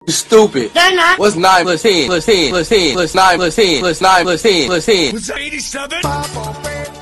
You stupid. They're not. What's 9 plus 10 plus 10 plus 10 plus 9 plus 10 plus 9 plus 10 plus 10? Was that 87?